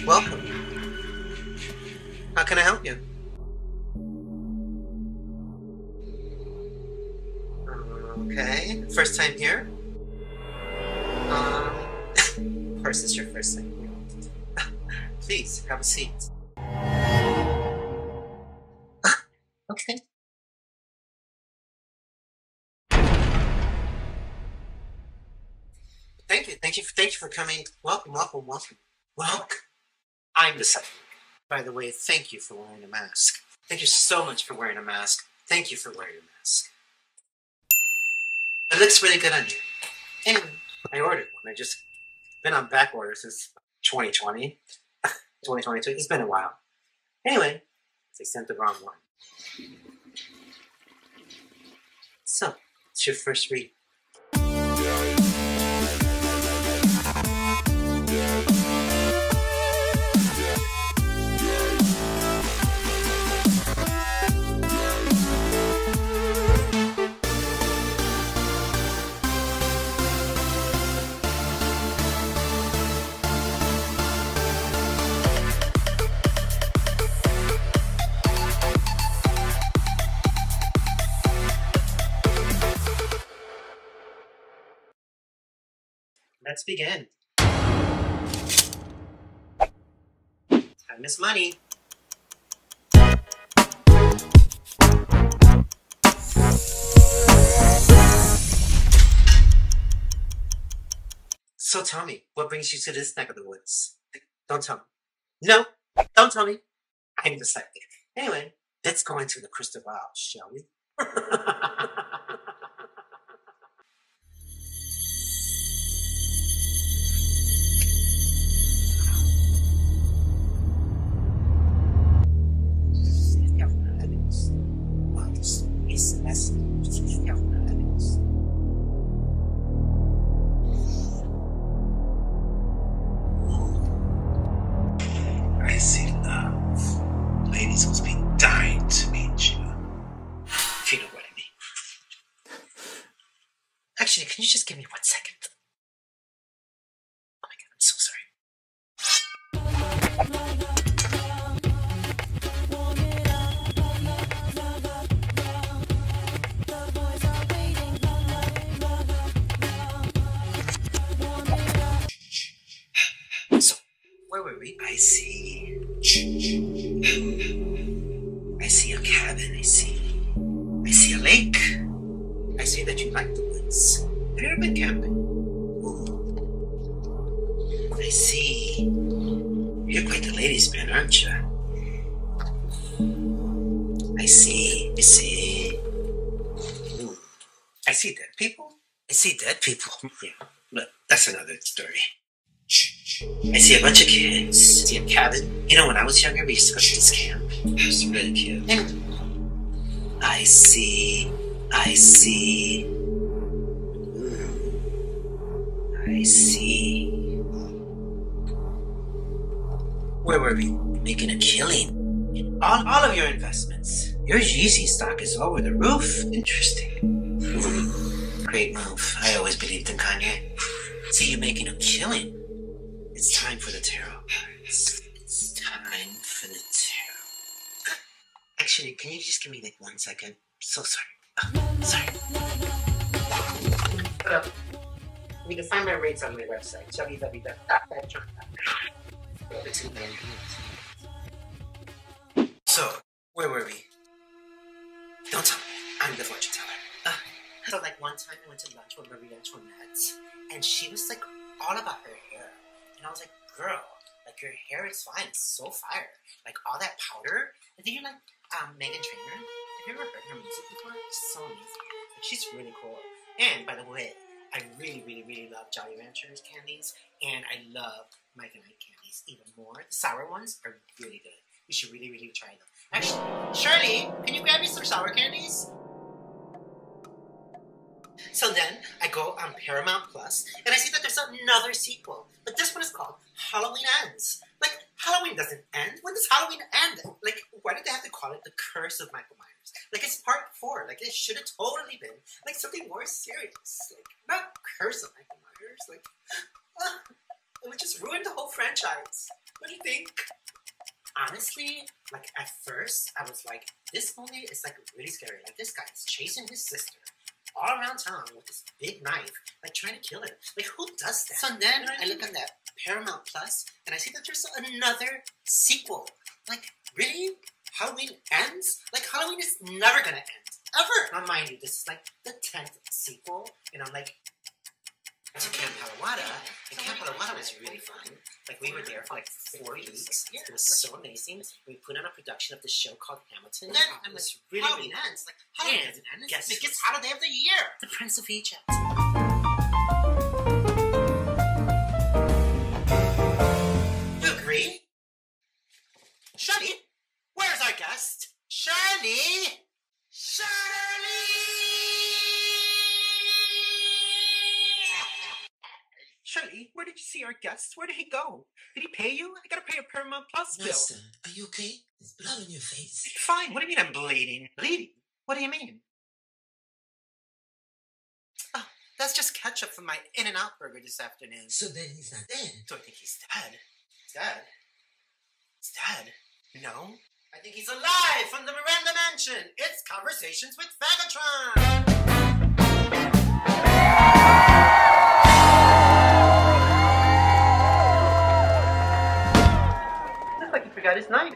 Welcome. How can I help you? Okay, first time here? Of course it's your first time here. Please, have a seat. Okay. Thank you for coming. Welcome. Welcome. I'm the second. By the way, thank you for wearing a mask. Thank you so much for wearing a mask. Thank you for wearing a mask. It looks really good on you. Anyway, I ordered one. I just been on back order since 2020. 2022. It's been a while. Anyway, they sent the wrong one. So, it's your first read. Let's begin. Time is money. So tell me, what brings you to this neck of the woods? Don't tell me. No, don't tell me. I'm the psychic. Anyway, let's go into the crystal ball, shall we? I see love. Ladies must be dying to meet you. If you know what I mean. Actually, can you just give me 1 second? Oh my god, I'm so sorry. So, where were we? I see a cabin. I see a lake. I see that you like the woods. Have you ever been camping? I see. You're quite the ladies' man, aren't you? I see. I see dead people. I see dead people. Yeah, but that's another story. I see a bunch of kids. I see a cabin. You know, when I was younger, we used to go to this camp. It was really cute. And I see. I see. where were we? Making a killing. All of your investments. Your Yeezy stock is over the roof. Interesting. Great move. I always believed in Kanye. See you making a killing. It's time for the tarot cards. It's time for the tarot. Actually, can you just give me like 1 second? So sorry. Sorry. You can find my rates on my website, www.fagatron.com. So, where were we? Don't tell me. I'm the fortune teller. So like one time I went to lunch with Maria Antoinette, and she was like all about her hair. And I was like, girl, like your hair is fine, it's so fire. Like all that powder. And then you're like, Megan Trainor. Have you ever heard her music before? It's so amazing. Like she's really cool. And by the way, I really, really, really love Jolly Ranchers candies, and I love Mike and Ike candies even more. The sour ones are really good. You should really, really try them. Actually, Shirley, can you grab me some sour candies? So then I go on Paramount Plus, and I see that there's another sequel, but this one is called Halloween Ends. Like, Halloween doesn't end. When does Halloween end? Like, why did they have to call it The Curse of Michael Myers? Like, it's part 4. Like, it should have totally been, like, something more serious. Like, not Curse of Michael Myers. Like, It would just ruin the whole franchise. What do you think? Honestly, like at first, I was like, this movie is like really scary. Like this guy is chasing his sister all around town with this big knife, like trying to kill her. Like who does that? So then I look on that Paramount Plus and I see that there's another sequel. Like really? Halloween ends? Like Halloween is never gonna end. Ever! Now mind you, this is like the 10th sequel, and I'm like, to Camp Halawada, and Camp Halawada was really fun. Like, we were there for like 4 weeks. It was so amazing. We put on a production of this show called Hamilton. And it was really, really nice. Like, Halloween doesn't end. Guess the biggest holiday of the year. The Prince of Egypt. You agree? Shirley? Where's our guest? Shirley? Shirley, where did you see our guest? Where did he go? Did he pay you? I gotta pay a Paramount Plus bill. Master, are you okay? There's blood on your face. Fine. What do you mean I'm bleeding? Bleeding? What do you mean? Oh, that's just ketchup from my In-N-Out burger this afternoon. So then he's not dead. Do I think he's dead? He's dead? He's dead? No. I think he's alive from the Miranda Mansion. It's Conversations with Fagatron. Looks like he forgot his knife.